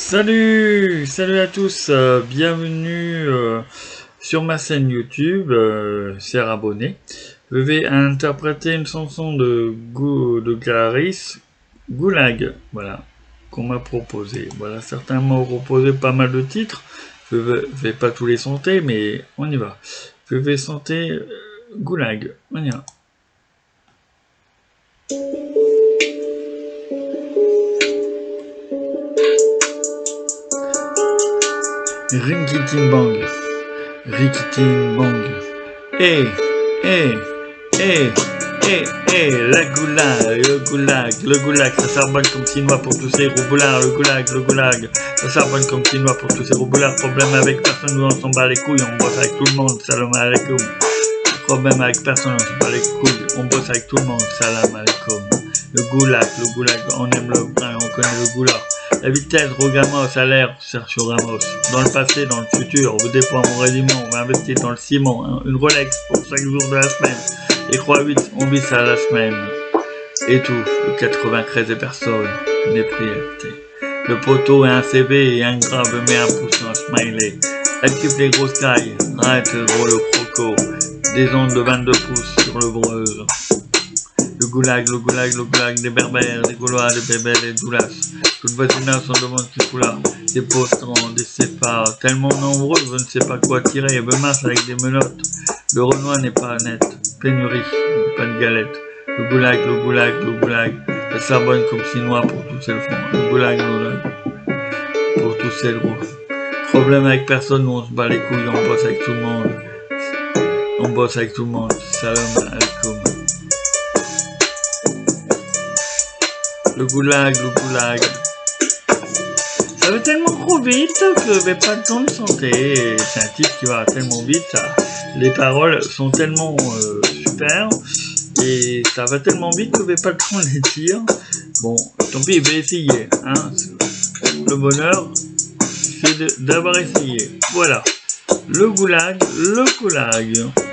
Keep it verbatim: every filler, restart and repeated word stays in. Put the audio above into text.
Salut, salut à tous, euh, bienvenue euh, sur ma chaîne YouTube, euh, chers abonnés. Je vais interpréter une chanson de, Gou de Clarisse, Goulag, voilà, qu'on m'a proposé. Voilà, certains m'ont proposé pas mal de titres, je vais, vais pas tous les chanter, mais on y va. Je vais chanter euh, Goulag, on y va. Rinkitin bang, Rikitin bang. Eh, eh, eh, eh, eh, la goulag, le goulag, le goulag, ça charbonne comme chinois pour tous ces rouboulards, le goulag, le goulag, ça charbonne comme chinois pour tous ces rouboulards, problème avec personne, nous on s'en bat les couilles, on bosse avec tout le monde, salam alaikum. Problème avec personne, on s'en bat les couilles, on bosse avec tout le monde, salam alaikum. Le goulag, le goulag, on aime le pain, on connaît le goulag. La vitesse, Rogamos, à l'air, Sergio Ramos. Dans le passé, dans le futur, vous déploie mon régiment, on va investir dans le ciment, hein, une Rolex pour chaque jour de la semaine. Les croix huit, on vit ça la semaine. Et tout, le quatre-vingt-treize et personne, n'est priorité. Le poteau et un C V et un grave, mais un pouce et un smiley. Active les grosses cailles, arrête gros le croco. Des ondes de vingt-deux pouces sur le breuse. Le goulag, le goulag, le goulag, des berbères, des gaulois, des bébés, des doulas. Toute voisinage on demande qui fout là. Des postants, des sépards, tellement nombreux, je ne sais pas quoi tirer. Me masse avec des menottes. Le Renoir n'est pas net. Pénurie, pas de galette. Le goulag, le goulag, le goulag. Ça charbonne comme chinois pour tousser le front. Le goulag, le goulag. Pour tousser le gros. Problème avec personne, nous on se bat les couilles, on bosse avec tout le monde. On bosse avec tout le monde. Salam alaikum. Le goulag, le goulag. Ça va tellement trop vite que j'ai pas le temps de chanter. C'est un titre qui va tellement vite, ça. Les paroles sont tellement euh, super et ça va tellement vite que j'ai pas le temps de les dire. Bon, tant pis, je vais essayer. Hein. Le bonheur, c'est d'avoir essayé. Voilà. Le goulag, le goulag.